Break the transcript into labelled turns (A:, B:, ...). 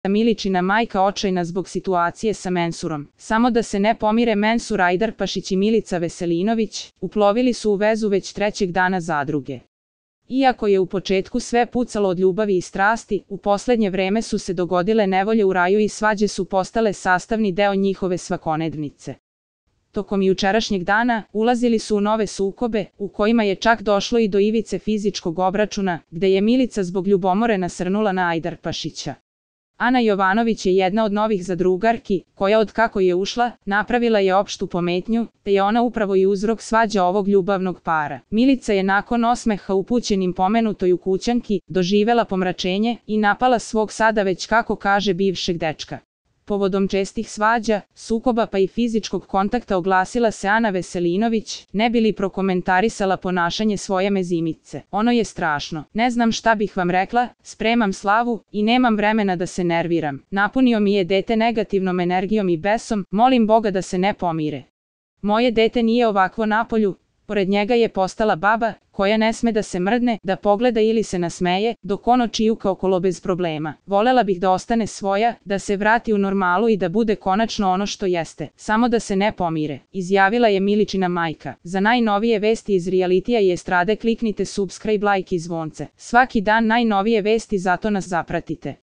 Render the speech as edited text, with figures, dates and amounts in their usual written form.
A: Miličina majka očajna zbog situacije sa Mensurom. Samo da se ne pomire Mensur Ajdarpašić i Milica Veselinović, uplovili su u vezu već trećeg dana zadruge. Iako je u početku sve pucalo od ljubavi i strasti, u poslednje vreme su se dogodile nevolje u raju i svađe su postale sastavni deo njihove svakodnevnice. Tokom jučerašnjeg dana ulazili su u nove sukobe, u kojima je čak došlo i do ivice fizičkog obračuna, gde je Milica zbog ljubomore nasrnula na Ajdarpašića. Ana Jovanović je jedna od novih zadrugarki, koja od kako je ušla, napravila je opštu pometnju, te je ona upravo i uzrok svađa ovog ljubavnog para. Milica je nakon osmeha upućenim pomenutoj ukućanki, doživela pomračenje i napala svog sada već kako kaže bivšeg dečka. Povodom čestih svađa, sukoba pa i fizičkog kontakta oglasila se Ana Veselinović, ne bi li prokomentarisala ponašanje svoje mezimice. Ono je strašno. Ne znam šta bih vam rekla, spremam slavu i nemam vremena da se nerviram. Napunio mi je dete negativnom energijom i besom, molim Boga da se ne pomire. Moje dete nije ovakvo napolju, pored njega je postala baba, koja ne sme da se mrdne, da pogleda ili se nasmeje, dok ono čijuka okolo bez problema. Volela bih da ostane svoja, da se vrati u normalu i da bude konačno ono što jeste, samo da se ne pomire, izjavila je Miličina majka. Za najnovije vesti iz realitija i estrade kliknite subscribe, like i zvonce. Svaki dan najnovije vesti, zato nas zapratite.